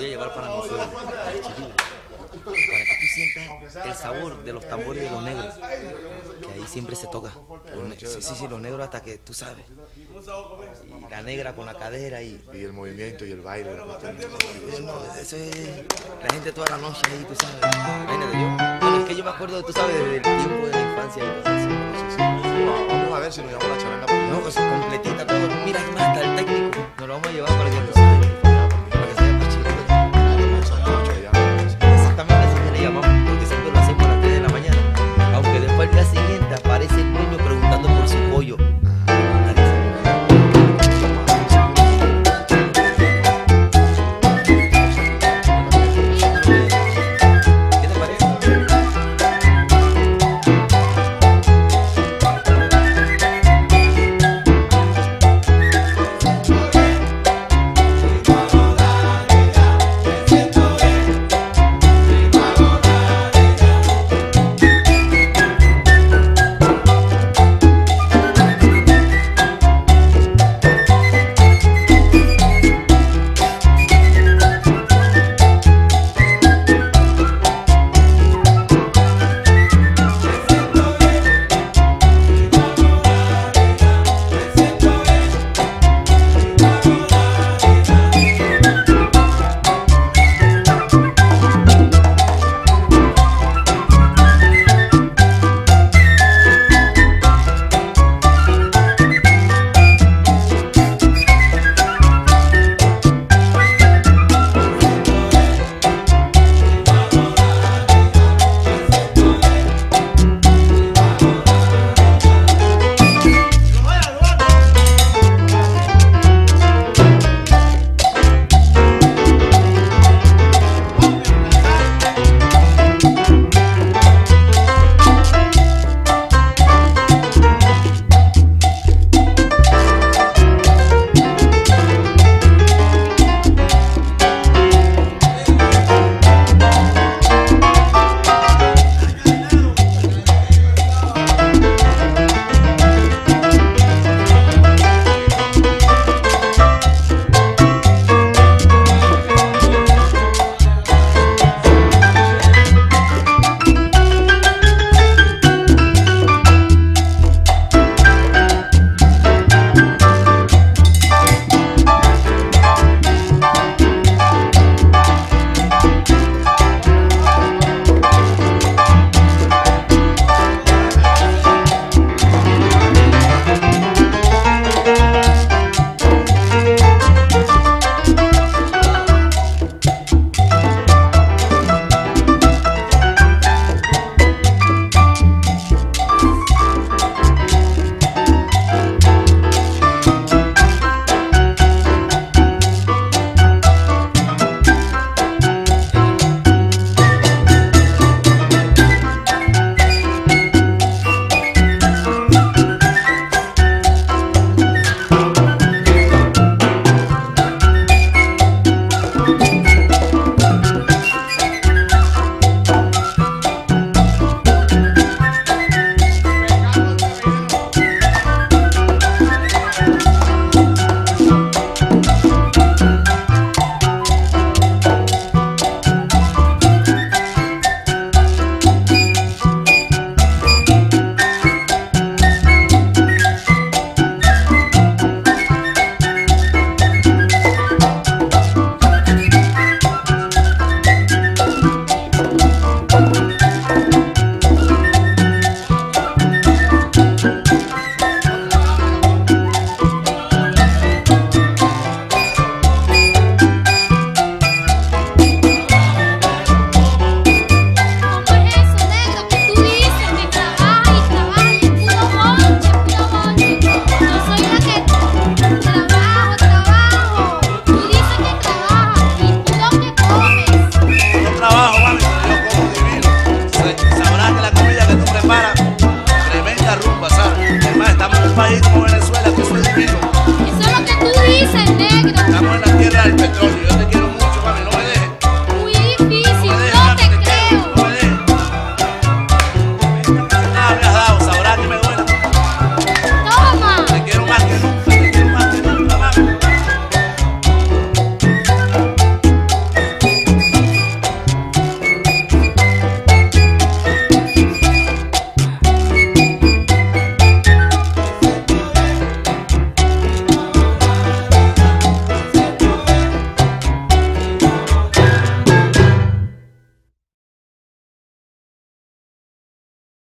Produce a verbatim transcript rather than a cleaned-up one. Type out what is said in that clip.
a llevar para mi pueblo, para Chiribo, para que tú sientas el sabor de los tambores de los negros, que ahí siempre se toca. Sí, sí, sí, los negros hasta que tú sabes. Y la negra con la cadera y... Y el movimiento y el baile. La no, eso es la gente toda la noche ahí, tú sabes. Imagínate yo. Bueno, es que yo me acuerdo, tú sabes, del tiempo de la infancia y cosas así. Sí, sí. Vamos a ver si nos llevamos la charanga. No, pues completita todo. Mira, es más, hasta el técnico nos lo vamos a llevar para que tú sabes.